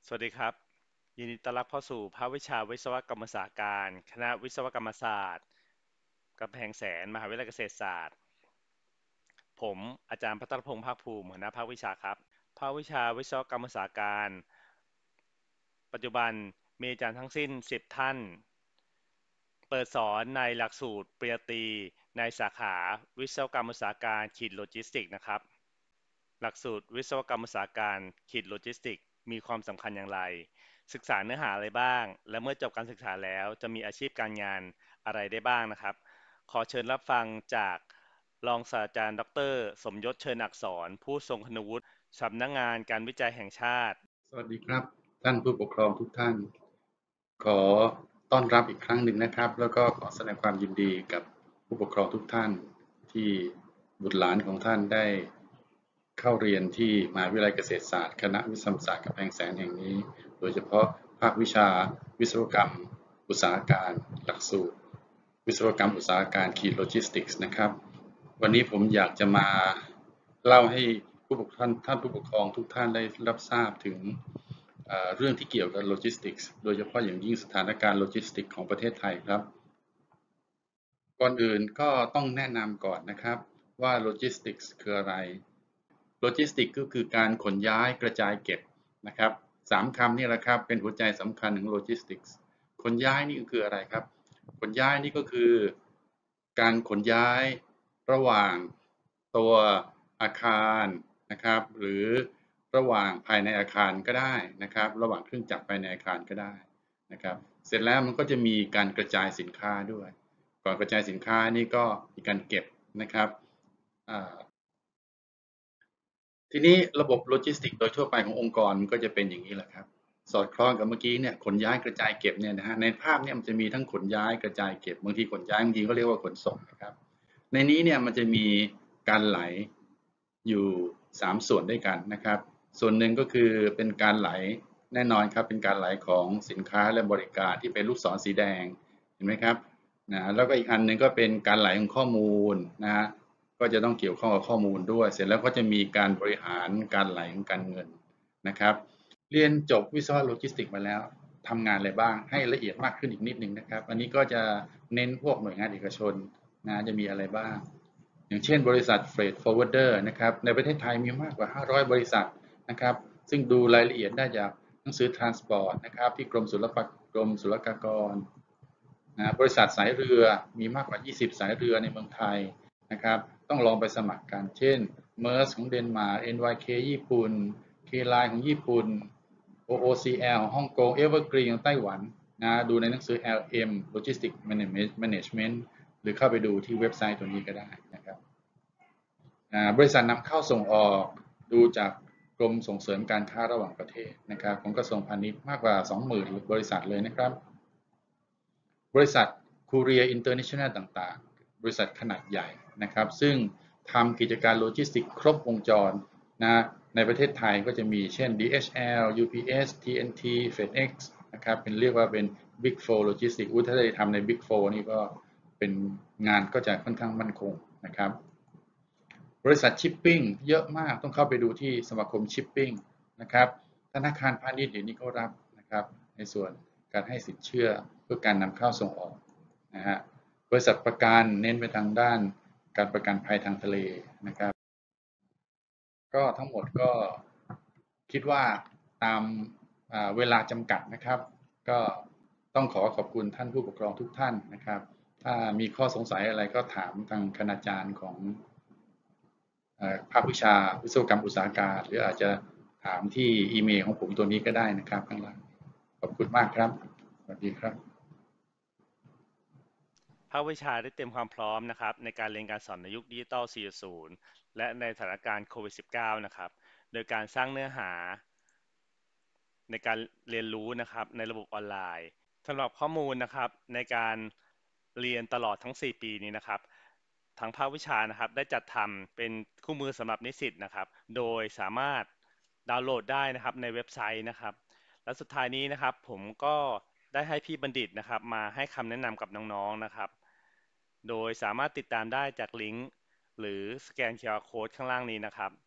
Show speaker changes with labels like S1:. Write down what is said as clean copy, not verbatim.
S1: สวัสดีครับยินดีต้อนรับเข้าสู่ภาควิชาวิศวกรรมศาสตร์การคณะวิศวกรรมศาสตร์กำแพงแสนมหาวิทยาลัยเกษตรศาสตร์ผมอาจารย์พัทรพงษ์ภาคภูมิหัวหน้าภาควิชาครับภาควิชาวิศวกรรมศาสตร์การปัจจุบันมีอาจารย์ทั้งสิ้น10ท่านเปิดสอนในหลักสูตรปริญญาตรีในสาขาวิศวกรรมอุตสาหการโลจิสติกส์นะครับ หลักสูตรวิศวกรรมอุตสาหการโลจิสติกมีความสำคัญอย่างไรศึกษาเนื้อหาอะไรบ้างและเมื่อจบการศึกษาแล้วจะมีอาชีพการงานอะไรได้บ้างนะครับขอเชิญรับฟังจากรองศาสตราจารย์ดรสมยศเชิญอักษรผู้ทรงคุณวุฒิสำนักงานการวิจัยแห่งชาติ
S2: สวัสดีครับท่านผู้ปกครองทุกท่านขอต้อนรับอีกครั้งหนึ่งนะครับแล้วก็ขอแสดงความยินดีกับผู้ปกครองทุกท่านที่บุตรหลานของท่านได้เข้าเรียนที่มหาวิทยาลัยเกษตรศาสตร์คณะวิศวศาสตร์กำแพงแสนแห่งนี้โดยเฉพาะภาควิชาวิศวกรรมอุตสาหการหลักสูตรวิศวกรรมอุตสาหการโลจิสติกส์นะครับวันนี้ผมอยากจะมาเล่าให้ท่านผู้ปกครองทุกท่านได้รับทราบถึงเรื่องที่เกี่ยวกับโลจิสติกส์โดยเฉพาะอย่างยิ่งสถานการณ์โลจิสติกส์ของประเทศไทยครับก่อนอื่นก็ต้องแนะนำก่อนนะครับว่าโลจิสติกส์คืออะไรโลจิสติกส์ก็คือการขนย้ายกระจายเก็บนะครับ3 คำนี่แหละครับเป็นหัวใจสำคัญของโลจิสติกส์ขนย้ายนี่ก็คืออะไรครับขนย้ายนี่ก็คือการขนย้ายระหว่างตัวอาคารนะครับหรือระหว่างภายในอาคารก็ได้นะครับระหว่างเครื่องจักรภายในอาคารก็ได้นะครับเสร็จแล้วมันก็จะมีการกระจายสินค้าด้วยก่อนกระจายสินค้านี่ก็มีการเก็บนะครับทีนี้ระบบโลจิสติกโดยทั่วไปขององค์กรก็จะเป็นอย่างนี้แหละครับสอดคล้องกับเมื่อกี้เนี่ยขนย้ายกระจายเก็บเนี่ยนะฮะในภาพเนี่ยมันจะมีทั้งขนย้ายกระจายเก็บบางทีขนย้ายบางทีก็เรียกว่าขนส่งนะครับในนี้เนี่ยมันจะมีการไหลอยู่3 ส่วนด้วยกันนะครับส่วนหนึ่งก็คือเป็นการไหลแน่นอนครับเป็นการไหลของสินค้าและบริการที่เป็นลูกศรสีแดงเห็นไหมครับนะแล้วก็อีกอันหนึ่งก็เป็นการไหลของข้อมูลนะฮะ ก็จะต้องเกี่ยวข้องกับข้อมูลด้วยเสร็จแล้วก็จะมีการบริหารการไหลของการเงินนะครับเรียนจบวิศวะโลจิสติกส์มาแล้วทำงานอะไรบ้างให้ละเอียดมากขึ้นอีกนิดนึงนะครับอันนี้ก็จะเน้นพวกหน่วยงานเอกชนนะจะมีอะไรบ้างอย่างเช่นบริษัท Freight Forwarder นะครับในประเทศไทยมีมากกว่า500บริษัทนะครับซึ่งดูรายละเอียดได้จากหนังสือ Transport นะครับที่กรมศุลกากรนะบริษัทสายเรือมีมากกว่า20สายเรือในเมืองไทยนะครับต้องลองไปสมัครกันเช่น MERS ของเดนมาร์ก NYK ญี่ปุ่น K-Line ของญี่ปุ่น OOCL ของฮ่องกง Evergreen ของไต้หวันนะดูในหนังสือ LM Logistics Management หรือเข้าไปดูที่เว็บไซต์ตัวนี้ก็ได้นะครับบริษัทนำเข้าส่งออกดูจากกรมส่งเสริมการค้าระหว่างประเทศนะครับของกระทรวงพาณิชย์มากกว่า 20,000 บริษัทเลยนะครับ บริษัทคูเรียอินเตอร์เนชั่นแนลต่างๆ บริษัทขนาดใหญ่นะครับซึ่งทำกิจการโลจิสติกครบวงจรนะในประเทศไทยก็จะมีเช่น DHL UPS TNT FedEx นะครับเป็นเรียกว่าเป็น Big Four Logistics ถ้าได้ทำใน Big Four นี่ก็เป็นงานก็จะค่อนข้างมั่นคงนะครับบริษัทชิปปิ้งเยอะมากต้องเข้าไปดูที่สมาคมชิปปิ้งนะครับธนาคารพาณิชย์เดี๋ยวนี้ก็รับนะครับในส่วนการให้สินเชื่อเพื่อการนำเข้าส่งออกนะฮะบริษัทประกันเน้นไปทางด้านการประกันภัยทางทะเลนะครับก็ทั้งหมดก็คิดว่าตามเวลาจำกัดนะครับก็ต้องขอบคุณท่านผู้ปกครองทุกท่านนะครับถ้ามีข้อสงสัยอะไรก็ถามทางคณาจารย์ของภาควิชาวิศวกรรมอุตสาหการหรืออาจจะถามที่อีเมลของผมตัวนี้ก็ได้นะครับข้างหลังขอบคุณมากครับสวัสดีครับ
S1: ภาควิชาได้เตรียมความพร้อมนะครับในการเรียนการสอนในยุคดิจิตอล4.0และในสถานการณ์โควิด -19 นะครับโดยการสร้างเนื้อหา ในการเรียนรู้นะครับในระบบออนไลน์สำหรับข้อมูลนะครับในการเรียนตลอดทั้ง4ปีนี้นะครับทางภาควิชานะครับได้จัดทำเป็นคู่มือสำหรับนิสิตนะครับโดยสามารถดาวน์โหลดได้นะครับในเว็บไซต์นะครับและสุดท้ายนี้นะครับผมก็ได้ให้พี่บัณฑิตนะครับมาให้คำแนะนำกับน้องๆนะครับโดยสามารถติดตามได้จากลิงก์หรือสแกน QR Code ข้างล่างนี้นะครับ